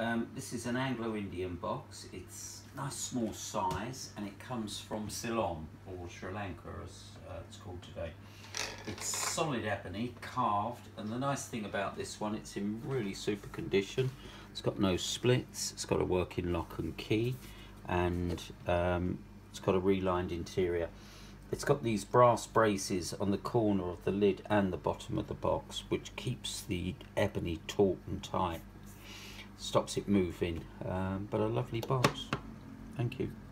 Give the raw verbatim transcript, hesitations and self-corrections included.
Um, this is an Anglo Indian box. It's nice small size and it comes from Ceylon, or Sri Lanka as uh, it's called today. It's solid ebony, carved, and the nice thing about this one, it's in really super condition. It's got no splits, it's got a working lock and key, and um, it's got a relined interior. It's got these brass braces on the corner of the lid and the bottom of the box, which keeps the ebony taut and tight. Stops it moving, um, but a lovely box. Thank you.